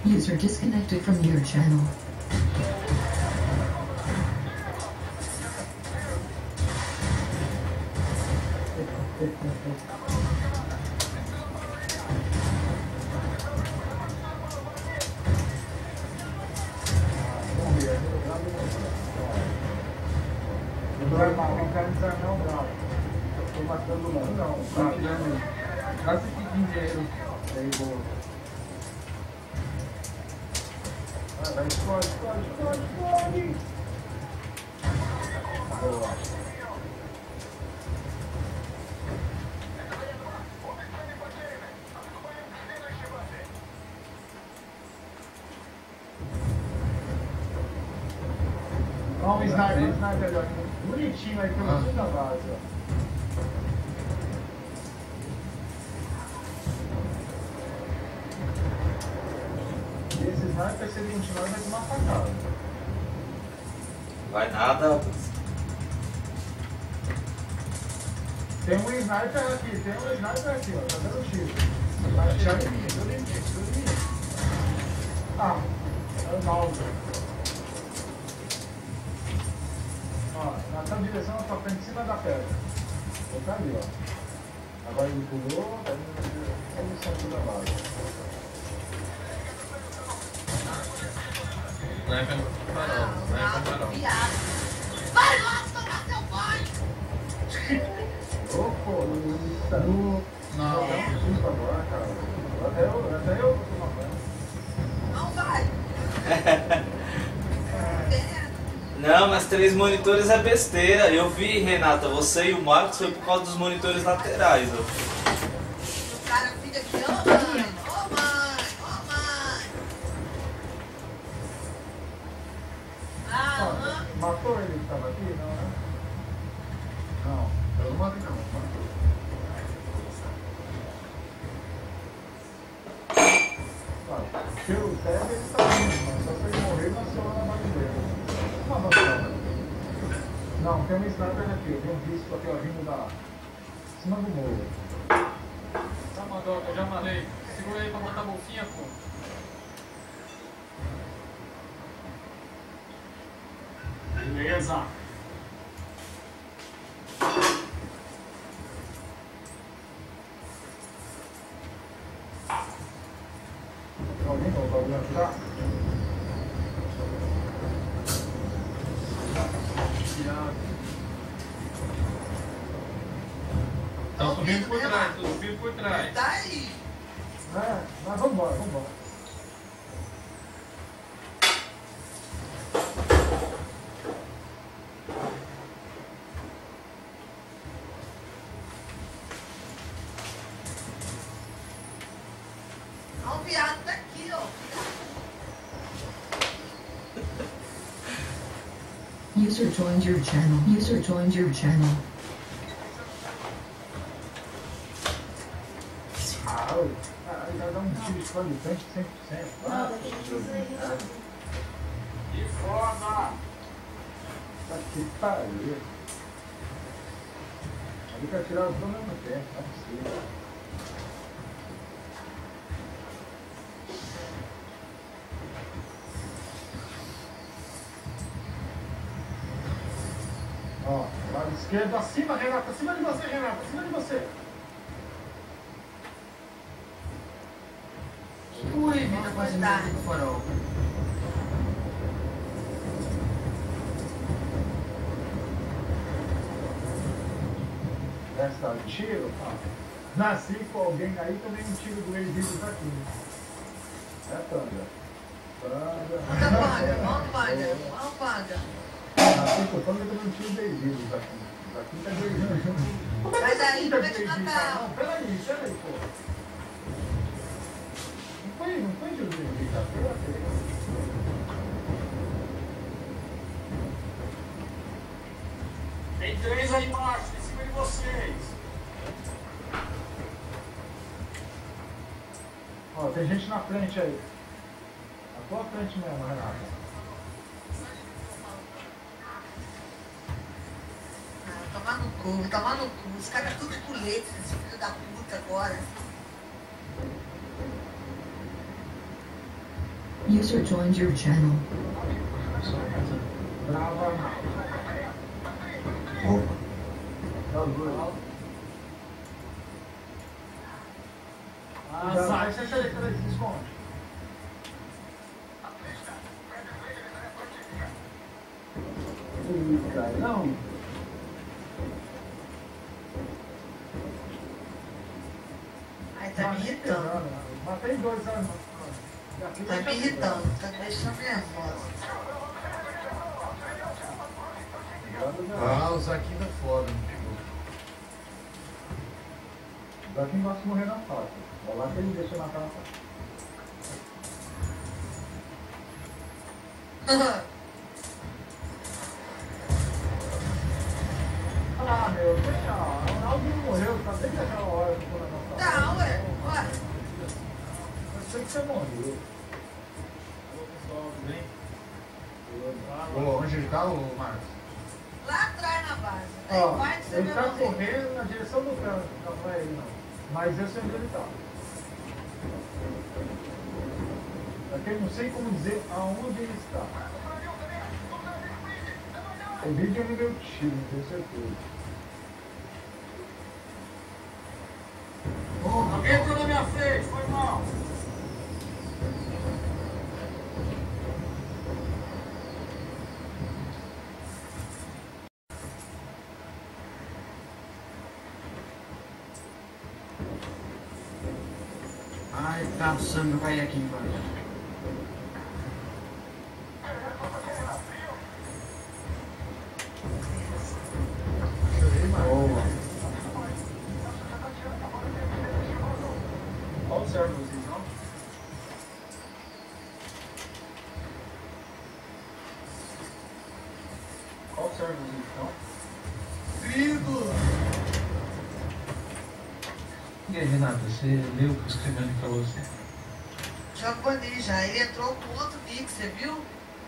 User disconnected from your channel. Não vai organizar não, bravo. Estou matando não, quase que dinheiro. Aí, boa. Vai, explode. Boa. Olha o sniper ali, bonitinho aí, pelo menos da base, ó. Esse sniper, se ele continuar, vai tomar facada. Vai nada. Tem um sniper aqui, ó, tá dando tiro. Vai atirar em mim, deu limite. Ah, é o mouse. Ó, na tua direção, na tua frente, em cima da pedra. Vou tá ali, ó. Agora ele pulou, tá indo no centro da base. Vai com farol. Vai lá tomar seu banho! Ô, pô, não. Dá um susto agora, cara. Até eu vou tomar banho. Não vai! Não, mas 3 monitores é besteira. Eu vi, Renata, você e o Marcos foi por causa dos monitores laterais. Ó. O cara fica aqui, ô mãe! Matou ele que tava aqui? Não, né? Não, eu não matei não. Pelo tag ele tá vindo, mas só se ele morrer, nasceu lá na base dele. Uma vacina. Não, tem um sniper aqui, eu vi um risco aqui, ó, vindo da cima do morro. Tá, Madoka, eu já mandei. Segura aí pra botar a bolsinha, pô. Beleza. Alguém vai o bagulho ajudar? Tá subindo por trás, Tá aí! É, mas vambora. Olha o viado daqui, ó! User joined your channel. Aí vai dar um tiro de escolha de frente 100%. Não, tem que dizer. Que foda! Tá que pariu. Ali pra tirar os dois ao mesmo tempo, não é possível. Ó, lado esquerdo, acima, Renata, acima de você, Renata, acima de você. Ui, vida quase do farol. Essa tiro, nasci com alguém aí, também um tiro do ex-vídeos aqui. É Tanda. Vamos, paga. Nasci com Tanda, também um tiro do ex-vídeos aqui. Aqui tá de ex-vídeos. Mas aí, vai te matar. Não, peraí, pô. Não foi tiro do ex-vídeos, tá? Tem 3 aí embaixo, em cima de vocês. Ó, tem gente na frente aí. Na tua frente mesmo, Renata. Tomar no cu. Os caras tudo colete, esse filho da puta agora. User joined your channel. Brava. Opa. Já vai ser selecionado esse desconto. Cara, não. Ai, tá me irritando. Matei 2 anos. Tá me irritando, tá me deixando nervosa. Ah, o Zaquinho tá foda, não pegou. Daqui gosta de morrer na faca. Olha lá que ele deixa matar na faca. Ah, meu, deixa. O Ronaldo não morreu, tá desde aquela hora que foi na nossa. Tá, ué, ué. Eu sei que você morreu. Pessoal, tudo bem? Ô, onde ele tá, ô Marcos? Lá atrás na base. Aí Ó, vai que você ele vai tá morrer. correndo na direção do canto, não é ele não. Mas eu sei onde ele tá. Aqui eu não sei como dizer aonde ele está. O vídeo me deu tiro, tenho certeza. Alguém entrou na minha frente, foi mal. Ai, tá, o sangue vai aqui embaixo. Boa. Observe vocês, não? Observe vocês, não? E aí, Renata, você leu o que o escrivano falou assim? Já bani já. Ele entrou com outro nick, você viu?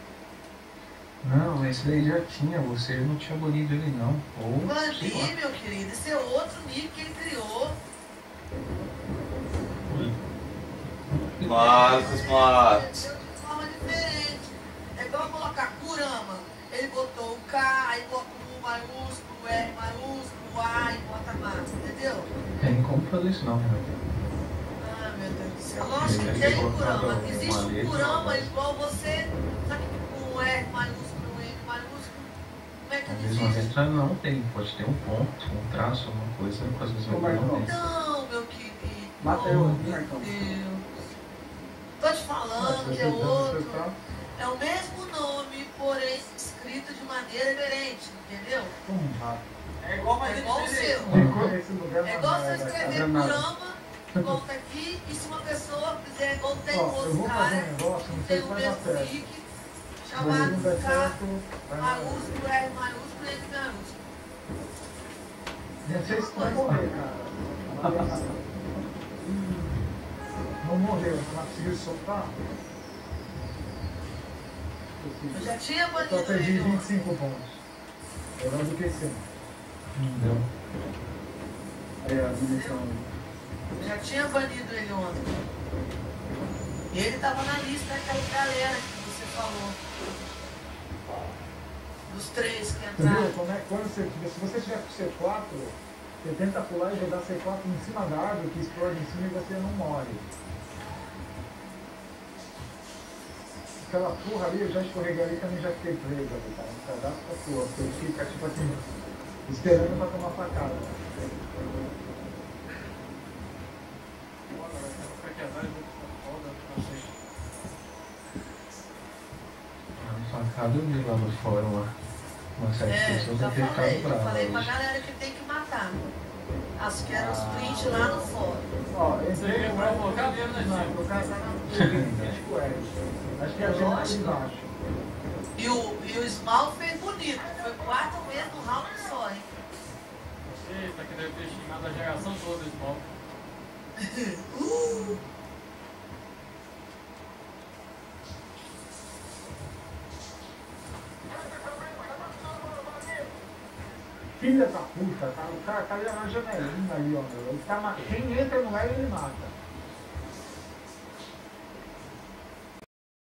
Não, esse daí já tinha, você não tinha banido ele não. Ou, sei lá. Bani, meu querido. Esse é outro nick que ele criou. Marcos. De forma diferente. É igual colocar Kurama. Ele botou o K, aí bota o U maiúsculo, o R maiúsculo, o A e bota mais, entendeu? Tem como fazer isso não, Renata. Ah, meu Deus do céu. Lógico que tem Kurama. Existe um Kurama igual você, só que com o R maiúsculo, o M maiúsculo. Como é que Às não vezes uma existe? letra não tem, pode ter um ponto, um traço, alguma coisa, às vezes Ô, uma letra não tem. Não, meu querido. Mata eu, Meu Marcão. Deus. Tô te falando que é outro. É o mesmo nome, porém escrito de maneira diferente, entendeu? É igual, mas É igual o seu. Esse lugar É igual você não escrever Kurama, igual tá aqui, e se uma pessoa fizer igual tem Ó, eu outro vou fazer cara, um negócio, não que sei tem se o vai dar mesmo certo. nick, Mas se chamado não der K, certo, vai morrer. maiúsculo, R maiúsculo e N maiúsculo. Não sei se vai morrer, cara. Não morreu, não conseguiu soltar. Eu já tinha Só banido perdi ele ontem. 25 pontos. Melhor do que 100. Não deu. Aí a dimensão. Eu já tinha banido ele ontem. E ele tava na lista daquela galera que você falou. Dos 3 que Entendeu? entraram. Como é, quando você, se você tiver com C4, você tenta pular e jogar C4 em cima da árvore que explode em cima e você não morre. Aquela porra ali, eu já escorreguei ali e também já fiquei preso ali, cara. Um pedaço da porra. Você fica tipo assim, esperando pra tomar facada. A facada eu vi lá no fórum lá. Uma série de pessoas Já vai ter falei. ficado Eu brava falei pra hoje. galera que tem que matar. Acho que eram os prints lá no fórum. Ó, entrei ia no provocar mesmo, né, Não, Chico? o cara tá na Acho que a gente tá embaixo. E o Small fez bonito. Foi 4 vezes no round só, hein? Eita, que deve ter xingado a geração toda, Small. Filha da puta, tá? O cara tá ali na janelinha ali, ó. Meu. Ele tá, quem entra no lugar ele mata.